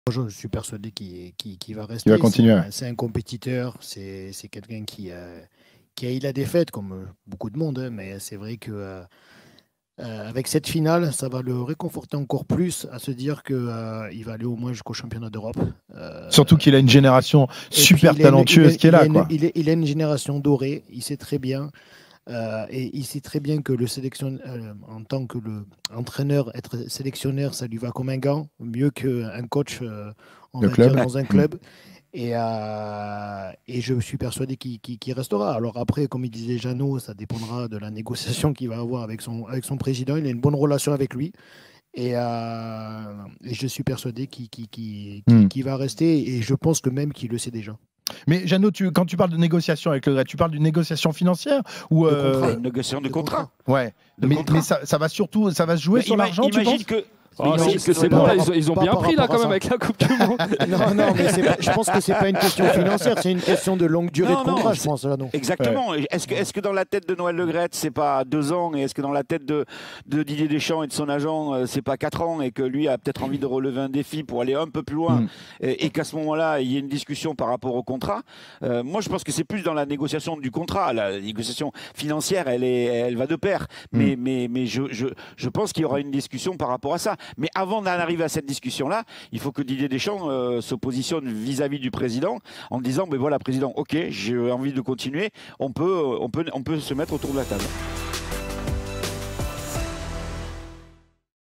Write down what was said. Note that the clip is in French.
Je suis persuadé qu'il va Il va rester. continuer. Ouais. C'est un compétiteur, c'est quelqu'un qui a eu la défaite, comme beaucoup de monde, hein, mais c'est vrai que avec cette finale, ça va le réconforter encore plus à se dire que, il va aller au moins jusqu'au championnat d'Europe. Surtout qu'il a une génération Et puis, super talentueuse qui est là, quoi. il a une génération dorée, il sait très bien. Et il sait très bien que en tant que entraîneur, être sélectionneur, ça lui va comme un gant, mieux qu'un coach, on Le va dire, club. dans un Mm. club. Et je suis persuadé qu'il restera. Alors après, comme il disait Jeannot, ça dépendra de la négociation qu'il va avoir avec son président. Il a une bonne relation avec lui. Et je suis persuadé Mm. qu'il va rester. Et je pense que même qu'il le sait déjà. Mais Jeannot, quand tu parles de négociation avec le Grec, tu parles d'une négociation financière ou De contrat. Une négociation de De contrat. contrat. Ouais. De Mais contrat. ça va surtout, ça va se jouer Mais sur l'argent, tu imagine penses? que. Ah, imagine que c'est non, bon, là, pas- ils ont pas bien par pris là rapport à quand même ça. avec la Coupe du Monde. Non, non, mais je pense que c'est pas une question financière, c'est une question de longue durée Non, de non, contrat, je pense, là, non. exactement. Est-ce que dans la tête de Noël Le Graët, c'est pas 2 ans, et est-ce que dans la tête de Didier Deschamps et de son agent, c'est pas 4 ans, et que lui a peut-être envie de relever un défi pour aller un peu plus loin, Mm. et qu'à ce moment-là, il y ait une discussion par rapport au contrat. Moi, je pense que c'est plus dans la négociation du contrat. La négociation financière, elle va de pair. Mm. Mais je pense qu'il y aura une discussion par rapport à ça. Mais avant d'en arriver à cette discussion-là, il faut que Didier Deschamps se positionne vis-à-vis du président en disant, ben voilà, président, ok, j'ai envie de continuer, on peut se mettre autour de la table.